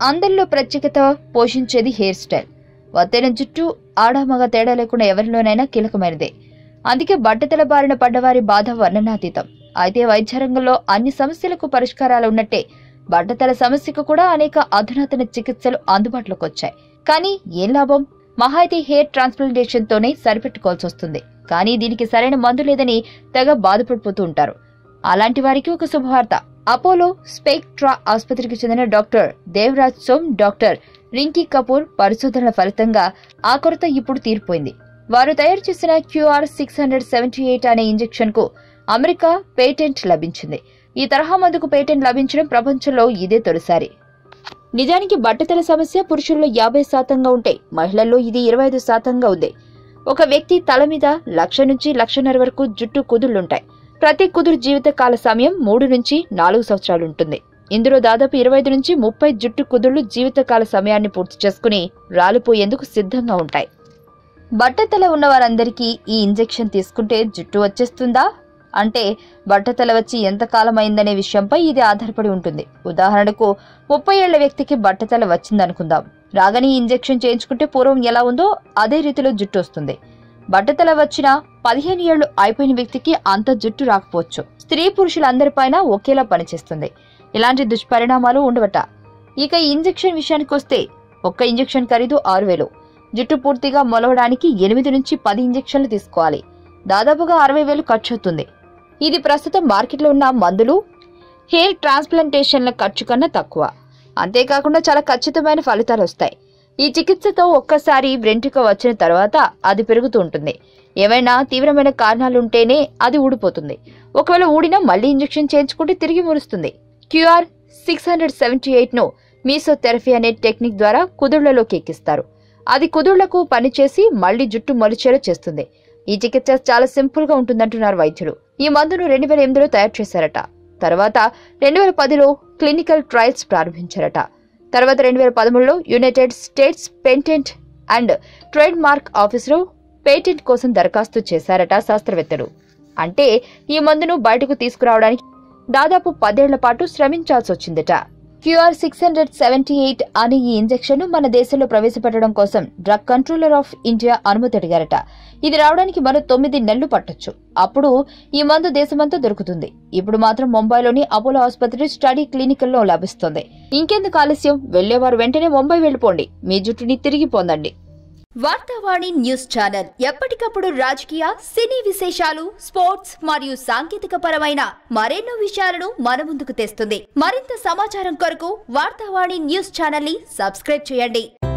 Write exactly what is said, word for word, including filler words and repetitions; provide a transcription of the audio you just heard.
అందరిలో ప్రత్యేకత పోషించేది hair style. వత్తైన జుట్టు ఆడామగ తేడా లేకుండా ఎవరిలోనైనా కీలకమైనదే. అందుకే బట్టతల బారిన పడ్డవారి బాధ వర్ణనాతీతం. అయితే వైద్య రంగంలో అన్ని సమస్యలకు పరిష్కారాలు ఉన్నట్టే బట్టతల సమస్యకు కూడా అనేక అధునాతన చికిత్సలు అందుబాటులోకి వచ్చాయి. కానీ ఏం లాభం? మహా అయితే హెయిర్ ట్రాన్స్ప్లాంటేషన్ తోనే సరిపెట్టుకోవాల్సి వస్తుంది. కానీ దీనికి సరైన మందు లేదని తెగ బాధపడిపోతూ ఉంటారు. అలాంటి వారికి ఒక శుభవార్త. అపోలో స్పెక్ట్రా ఆసుపత్రికి చెందిన డాక్టర్ దేవరాజ్ సోమ్, డాక్టర్ రింకీ కపూర్ పరిశోధనల ఫలితంగా ఆ కొరత ఇప్పుడు తీరిపోయింది. వారు తయారు చేసిన QR six hundred seventy eight అనే ఇంజెక్షన్ కు అమెరికా పేటెంట్ లభించింది. ఈ తరహా మందుకు పేటెంట్ లభించడం ప్రపంచంలో ఇదే తొలిసారి. నిజానికి బట్టతల సమస్య పురుషుల్లో యాభై శాతంగా ఉంటే మహిళల్లో ఇది ఇరవై ఐదు శాతంగా ఉంది. ఒక వ్యక్తి తల మీద లక్ష నుంచి లక్షన్నర వరకు జుట్టు కుదుళ్లుంటాయి. ప్రతి కుదురు జీవిత కాల సమయం మూడు నుంచి నాలుగు సంవత్సరాలు ఉంటుంది. ఇందులో దాదాపు ఇరవై ఐదు నుంచి ముప్పై జుట్టు కుదుళ్లు జీవితకాల సమయాన్ని పూర్తి చేసుకుని రాలిపోయేందుకు సిద్ధంగా ఉంటాయి. బట్టతల ఉన్న వారందరికీ ఈ ఇంజెక్షన్ తీసుకుంటే జుట్టు వచ్చేస్తుందా అంటే బట్టతల వచ్చి ఎంతకాలం అయిందనే విషయంపై ఇది ఆధారపడి ఉంటుంది. ఉదాహరణకు ముప్పై ఏళ్ల వ్యక్తికి బట్టతల వచ్చిందనుకుందాం. రాగానే ఈ ఇంజెక్షన్ చేయించుకుంటే పూర్వం ఎలా ఉందో అదే రీతిలో జుట్టు వస్తుంది. బట్టతల వచ్చిన పదిహేను ఏళ్లు అయిపోయిన వ్యక్తికి అంత జుట్టు రాకపోవచ్చు. స్త్రీ పురుషులందరిపైన ఒకేలా పనిచేస్తుంది. ఇలాంటి దుష్పరిణామాలు ఉండవట. ఇక ఈ ఇంజెక్షన్ విషయానికి వస్తే ఒక్క ఇంజెక్షన్ ఖరీదు ఆరు వేలు. జుట్టు పూర్తిగా మొలవడానికి ఎనిమిది నుంచి పది ఇంజెక్షన్లు తీసుకోవాలి. దాదాపుగా అరవై వేలు ఖర్చు అవుతుంది. ఇది ప్రస్తుతం మార్కెట్లో ఉన్న మందులు, హెయిర్ ట్రాన్స్ప్లాంటేషన్ల ఖర్చు కన్నా తక్కువ. అంతేకాకుండా చాలా ఖచ్చితమైన ఫలితాలు వస్తాయి. ఈ చికిత్సతో ఒక్కసారి వెంట్రుక వచ్చిన తర్వాత అది పెరుగుతూ ఉంటుంది. ఏవైనా తీవ్రమైన కారణాలుంటేనే అది ఊడిపోతుంది. ఒకవేళ ఊడినా మళ్లీ ఇంజెక్షన్ చేయించుకుంటే తిరిగి మురుస్తుంది. QR six hundred seventy eight ను మీసోథెరపీ అనే టెక్నిక్ ద్వారా కుదుళ్లలోకి ఎక్కిస్తారు. అది కుదుళ్లకు పనిచేసి మళ్లీ జుట్టు మొలిచేలా చేస్తుంది. ఈ చికిత్స చాలా సింపుల్ గా ఉంటుందంటున్నారు వైద్యులు. ఈ మందును రెండు వేల ఎనిమిదిలో తయారు చేశారట. తర్వాత రెండు వేల పదిలో క్లినికల్ ట్రయల్స్ ప్రారంభించారట. తర్వాత రెండు వేల పదమూడులో United States patent and trade mark ఆఫీసులో పేటెంట్ కోసం దరఖాస్తు చేశారట శాస్త్రవేత్తలు. అంటే ఈ మందును బయటకు తీసుకురావడానికి దాదాపు పదేళ్ల పాటు శ్రమించాల్సి వచ్చిందట. QR six hundred seventy eight అనే ఈ ఇంజెక్షన్ ను మన దేశంలో ప్రవేశపెట్టడం కోసం డ్రగ్ కంట్రోలర్ ఆఫ్ ఇండియా అనుమతి అడిగారట. ఇది రావడానికి మరో తొమ్మిది నెలలు పట్టొచ్చు. అప్పుడు ఈ మందు దేశమంతా దొరుకుతుంది. ఇప్పుడు మాత్రం ముంబైలోని అపోలో ఆసుపత్రి స్టడీ క్లినికల్లో లభిస్తుంది. ఇంకెందుకు ఆలస్యం? వెళ్లేవారు వెంటనే ముంబై వెళ్లిపోండి. మీ జుట్టుని తిరిగి పొందండి. వార్తావాణి న్యూస్ ఛానల్ ఎప్పటికప్పుడు రాజకీయ, సినీ విశేషాలు, స్పోర్ట్స్ మరియు సాంకేతిక పరమైన మరెన్నో విషయాలను మన ముందుకు తెస్తుంది. మరింత సమాచారం కొరకు వార్తావాణి న్యూస్ ఛానల్ ని సబ్స్క్రైబ్ చేయండి.